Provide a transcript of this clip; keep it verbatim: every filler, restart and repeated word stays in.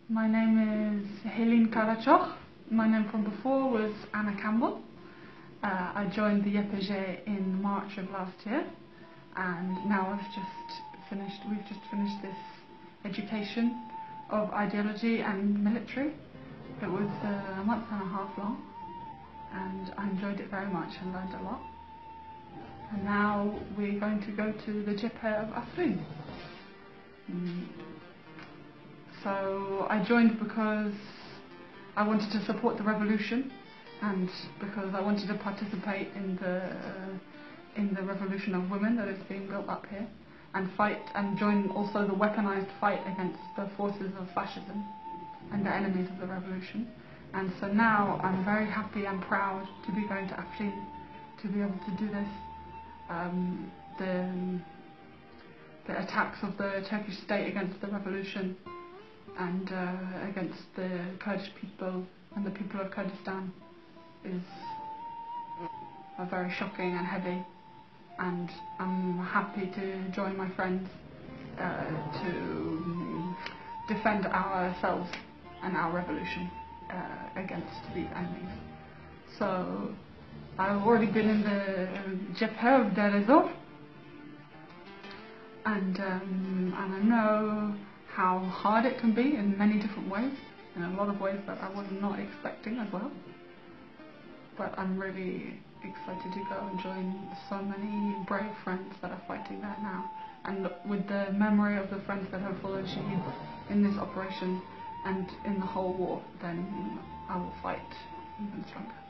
My name is Helene Karachoch. My name from before was Anna Campbell. Uh, I joined the Y P G in March of last year, and now I've just finished. We've just finished this education of ideology and military. It was uh, a month and a half long, and I enjoyed it very much and learned a lot. And now we're going to go to the Jabhat of Afrin. Mm. So I joined because I wanted to support the revolution, and because I wanted to participate in the uh, in the revolution of women that is being built up here, and fight and join also the weaponized fight against the forces of fascism and the enemies of the revolution. And so now I'm very happy and proud to be going to Afrin to be able to do this. Um, the, the attacks of the Turkish state against the revolution and uh, against the Kurdish people and the people of Kurdistan is uh, very shocking and heavy, and I'm happy to join my friends uh, to defend ourselves and our revolution uh, against these enemies. So I've already been in the Jabhat of Deir ez-Zor, and, um, and I know how hard it can be in many different ways, in a lot of ways that I was not expecting as well. But I'm really excited to go and join so many brave friends that are fighting there now. And with the memory of the friends that have followed Shahid in this operation and in the whole war, then I will fight even stronger.